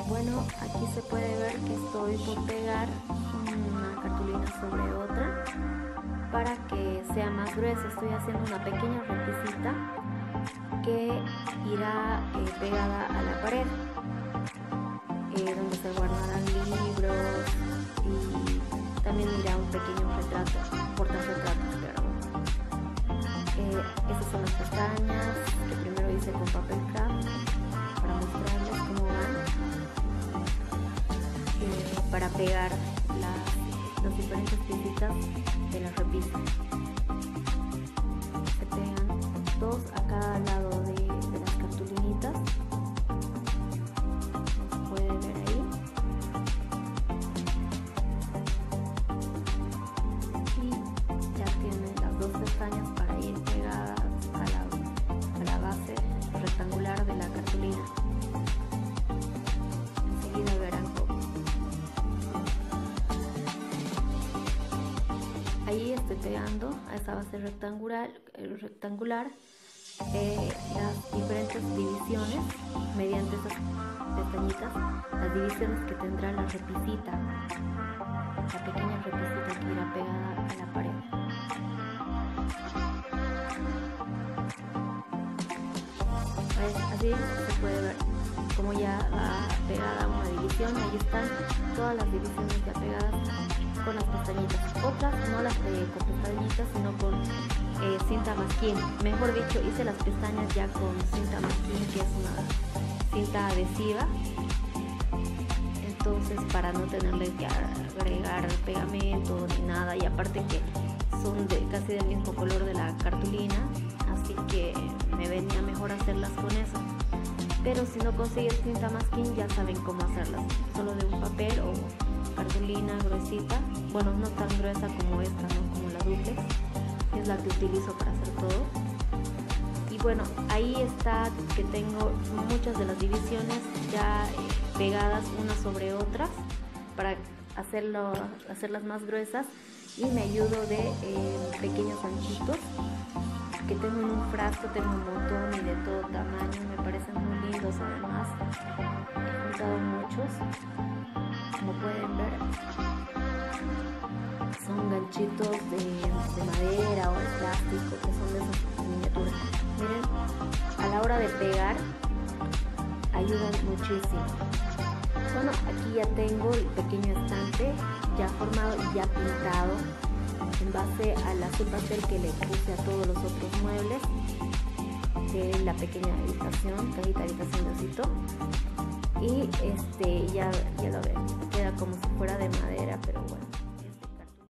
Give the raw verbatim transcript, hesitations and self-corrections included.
Bueno, aquí se puede ver que estoy por pegar una cartulina sobre otra para que sea más gruesa. Estoy haciendo una pequeña repisita que irá eh, pegada a la pared, eh, donde se guardarán libros y también irá un pequeño retrato, portarretratos, perdón. Eh, estas son las pestañas que primero hice con papel craft para mostrarles cómo van, eh, para pegar las, las diferentes piecitas de la repisa. Se pegan dos a cada lado de, de las cartulinitas, como se puede ver ahí. Y ya tienen las dos pestañas para ir pegadas a la, a la base rectangular de la cartulina. Enseguida verán cómo. Ahí estoy pegando a esa base rectangular, rectangular eh, las diferentes divisiones mediante esas pestañitas, las divisiones que tendrá la repisita, la pequeña repisita que irá pegada a la pared. Pues así se puede ver como ya va pegada una división. Ahí están todas las divisiones ya pegadas con las pestañitas. Otras no las pegué con pestañitas, sino con eh, cinta masking. Mejor dicho, hice las pestañas ya con cinta masking, que es una cinta adhesiva. Entonces, para no tenerle que agregar pegamento ni nada, y aparte que son de, casi del mismo color de la cartulina, así que me venía mejor hacerlas con eso. Pero si no consigues cinta masking, ya saben cómo hacerlas, solo de un papel o cartulina gruesita, bueno, no tan gruesa como esta, ¿no? Como la duplex, que es la que utilizo para hacer todo. Y bueno, ahí está que tengo muchas de las divisiones ya eh, pegadas unas sobre otras para hacerlo, hacerlas más gruesas, y me ayudo de eh, pequeños anchitos que tengo en un frasco. Tengo un montón y de todo tamaño, me parecen muy lindos. Además, he juntado muchos, como pueden ver. Son ganchitos de, de madera o de plástico, que son de esas miniaturas. Miren, a la hora de pegar ayudan muchísimo. Bueno, aquí ya tengo el pequeño estante ya formado y ya pintado en base al azul pastel que le puse a todos los otros muebles de la pequeña habitación, cajita habitación de osito. Y este ya, ya lo ven, queda como si fuera de madera.